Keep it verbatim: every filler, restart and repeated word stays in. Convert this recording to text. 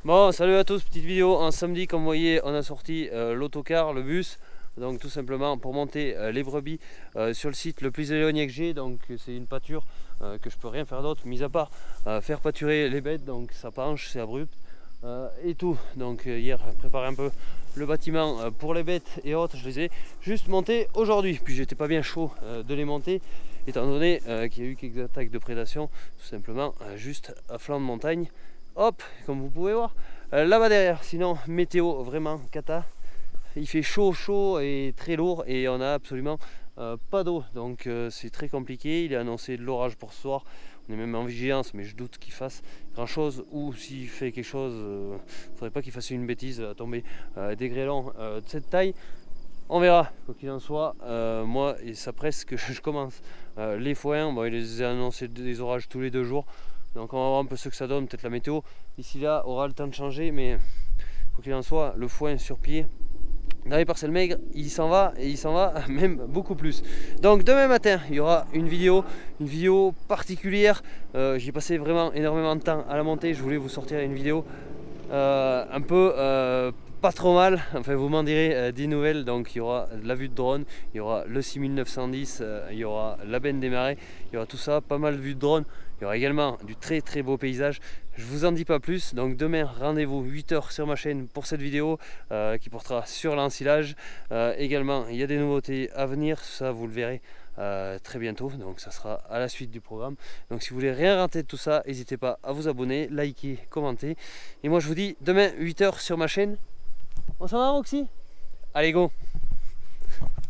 Bon, salut à tous, petite vidéo un samedi. Comme vous voyez, on a sorti euh, l'autocar, le bus. Donc tout simplement pour monter euh, les brebis euh, sur le site le plus éloigné que j'ai. Donc c'est une pâture euh, que je peux rien faire d'autre, mis à part euh, faire pâturer les bêtes. Donc ça penche, c'est abrupt euh, et tout. Donc euh, hier, préparer un peu le bâtiment euh, pour les bêtes et autres. Je les ai juste montés aujourd'hui. Puis j'étais pas bien chaud euh, de les monter, étant donné euh, qu'il y a eu quelques attaques de prédation, tout simplement euh, juste à flanc de montagne. Hop, comme vous pouvez voir euh, là-bas derrière. Sinon, météo vraiment cata. Il fait chaud, chaud et très lourd et on a absolument euh, pas d'eau. Donc euh, c'est très compliqué. Il est annoncé de l'orage pour ce soir. On est même en vigilance, mais je doute qu'il fasse grand chose. Ou s'il fait quelque chose, il euh, ne faudrait pas qu'il fasse une bêtise à tomber euh, des grêlons euh, de cette taille. On verra, quoi qu'il en soit. Euh, moi, et ça presque que je commence euh, les foins. Bon, il les a annoncé des orages tous les deux jours. Donc on va voir un peu ce que ça donne. Peut-être la météo d'ici là aura le temps de changer, mais quoi qu'il en soit, le foin sur pied dans les parcelles maigres, il s'en va et il s'en va même beaucoup plus. Donc demain matin, il y aura une vidéo, une vidéo particulière. Euh, J'ai passé vraiment énormément de temps à la monter. Je voulais vous sortir une vidéo euh, un peu euh, pas trop mal. Enfin, vous m'en direz euh, des nouvelles. Donc il y aura la vue de drone, il y aura le six mille neuf cent dix, euh, il y aura la benne des marais, il y aura tout ça, pas mal de vues de drone. Il y aura également du très très beau paysage. Je vous en dis pas plus. Donc demain, rendez-vous huit heures sur ma chaîne pour cette vidéo euh, qui portera sur l'ensilage. Euh, également, il y a des nouveautés à venir. Ça, vous le verrez euh, très bientôt. Donc ça sera à la suite du programme. Donc si vous voulez rien rater de tout ça, n'hésitez pas à vous abonner, liker, commenter. Et moi, je vous dis demain huit heures sur ma chaîne. On s'en va, Roxy? Allez, go!